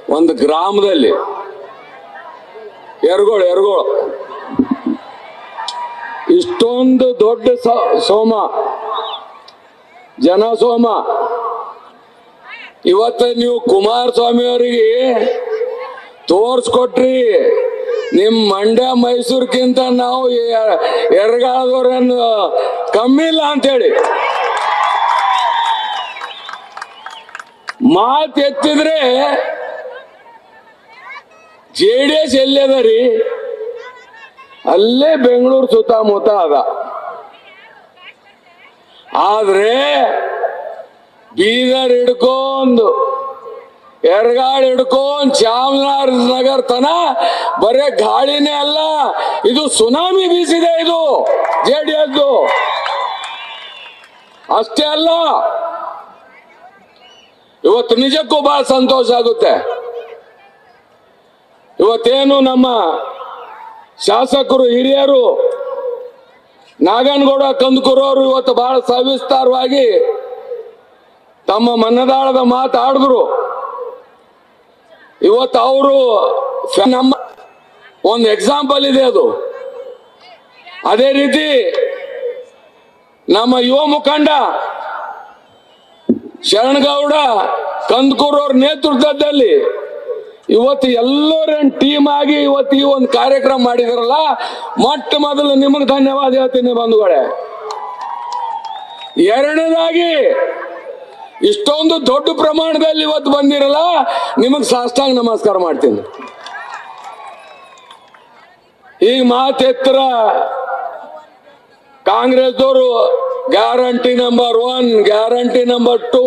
ಒಂದು ಗ್ರಾಮದಲ್ಲಿ ಎರಗೋಳು ಇಷ್ಟೊಂದು ದೊಡ್ಡ ಸೋಮ ಜನ ಸೋಮ ಇವತ್ತು ನೀವು ಕುಮಾರಸ್ವಾಮಿ ಅವರಿಗೆ ತೋರ್ಸ್ಕೊಟ್ರಿ ನಿಮ್ ಮಂಡ್ಯ ಮೈಸೂರ್ಗಿಂತ ನಾವು ಎರಗಾದವ್ರನ್ನು ಕಮ್ಮಿ ಇಲ್ಲ ಅಂತೇಳಿ ಮಾತು ಎತ್ತಿದ್ರೆ JDS ಎಲ್ಲದ ರೀ ಅಲ್ಲೇ ಬೆಂಗಳೂರು ಸುತ್ತಮುತ್ತ ಅದ ಆದ್ರೆ ಬೀದರ್ ಹಿಡ್ಕೊಂಡು ಎರಗಾಡ್ ಹಿಡ್ಕೊಂಡು ಚಾಮರಾಜನಗರ ತನ ಬರೇ ಗಾಳಿನೇ ಅಲ್ಲ ಇದು ಸುನಾಮಿ ಬೀಸಿದೆ ಇದು JDS ಅಷ್ಟೇ ಅಲ್ಲ ಇವತ್ತು ನಿಜಕ್ಕೂ ಬಹಳ ಸಂತೋಷ ಆಗುತ್ತೆ ಇವತ್ತೇನು ನಮ್ಮ ಶಾಸಕರು ಹಿರಿಯರು ನಾಗನಗೌಡ ಕಂದಕೂರು ಅವರು ಇವತ್ತು ಬಹಳ ಸವಿಸ್ತಾರವಾಗಿ ತಮ್ಮ ಮನದಾಳದ ಮಾತಾಡಿದ್ರು ಇವತ್ತು ಅವರು ನಮ್ಮ ಒಂದು ಎಕ್ಸಾಂಪಲ್ ಇದೆ ಅದು ಅದೇ ರೀತಿ ನಮ್ಮ ಯುವ ಮುಖಂಡ ಶರಣಗೌಡ ಕಂದಕೂರು ಅವ್ರ ನೇತೃತ್ವದಲ್ಲಿ ಇವತ್ತು ಎಲ್ಲರ ಟೀಮ್ ಆಗಿ ಇವತ್ತು ಈ ಒಂದು ಕಾರ್ಯಕ್ರಮ ಮಾಡಿದ್ರಲ್ಲ ಮೊಟ್ಟ ಮೊದಲು ನಿಮಗೆ ಧನ್ಯವಾದ ಹೇಳ್ತೀನಿ ಬಂಧುಗಳೇ ಎರಡನೇದಾಗಿ ಇಷ್ಟೊಂದು ದೊಡ್ಡ ಪ್ರಮಾಣದಲ್ಲಿ ಇವತ್ತು ಬಂದಿರಲ್ಲ ನಿಮಗೆ ಸಾಷ್ಟಾಂಗ ನಮಸ್ಕಾರ ಮಾಡ್ತೀನಿ ಈಗ ಮಾತೆತ್ತರ ಕಾಂಗ್ರೆಸ್ದವರು guarantee number 1 guarantee number 2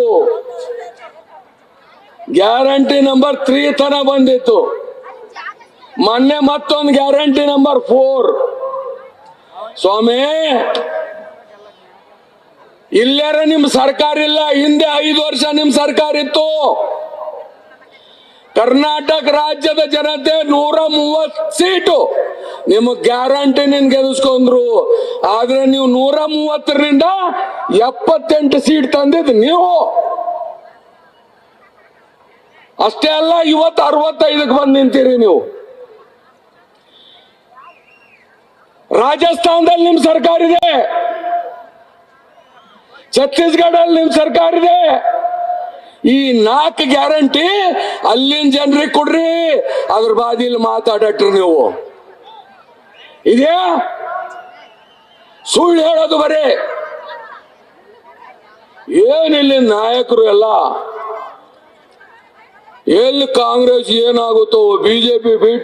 guarantee number 3 ತನ ಬಂದಿತ್ತು ಮೊನ್ನೆ ಮತ್ತೊಂದು ಗ್ಯಾರಂಟಿ ನಂಬರ್ 4 ಸ್ವಾಮಿ ಇಲ್ಲಾರ ನಿಮ್ ಸರ್ಕಾರ ಇಲ್ಲ ಹಿಂದೆ 5 ವರ್ಷ ನಿಮ್ ಸರ್ಕಾರ ಇತ್ತು ಕರ್ನಾಟಕ ರಾಜ್ಯದ ಜನತೆ 130 ಸೀಟು ನಿಮಗೆ ಗ್ಯಾರಂಟಿ ನಿನ್ ಗೆಲ್ಲಿಸ್ಕೊಂಡ್ರು ಆದ್ರೆ ನೀವು 130ರಿಂದ 78 ಸೀಟ್ ತಂದಿದ್ ನೀವು ಅಷ್ಟೇ ಅಲ್ಲ ಇವತ್ತು 65ಕ್ಕೆ ಬಂದು ನಿಂತೀರಿ ನೀವು ರಾಜಸ್ಥಾನದಲ್ಲಿ ನಿಮ್ ಸರ್ಕಾರ ಇದೆ ಛತ್ತೀಸ್ಗಢಲ್ಲಿ ನಿಮ್ ಸರ್ಕಾರ ಇದೆ ಈ 4 ಗ್ಯಾರಂಟಿ ಅಲ್ಲಿನ ಜನರಿಗೆ ಕೊಡ್ರಿ ಅದ್ರ ಬಾದಿಲಿ ಮಾತಾಡಟ್ರಿ ನೀವು ಇದೆಯಾ ಸುಳ್ಳು ಹೇಳೋದು ಬರೇ ಏನಿಲ್ಲ ನಾಯಕರು ಎಲ್ಲ ಎಲ್ಲಿ ಕಾಂಗ್ರೆಸ್ ಏನಾಗುತ್ತೋ ಬಿಜೆಪಿ